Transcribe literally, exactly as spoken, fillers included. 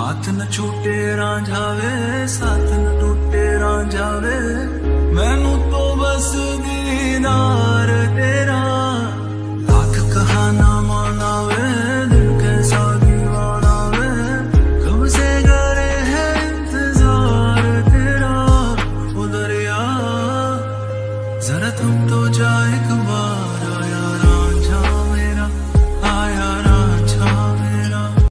हाथ न छूटे रांझा वे, साथ न टूटे रांझा वे, मैनू तो बस दीदार तेरा। लाख कहा ना माना वे, दिल कैसा दीवाना वे, कब से करे है इंतजार तेरा। ओ दरिया जरा थम तो जा एक बार, आया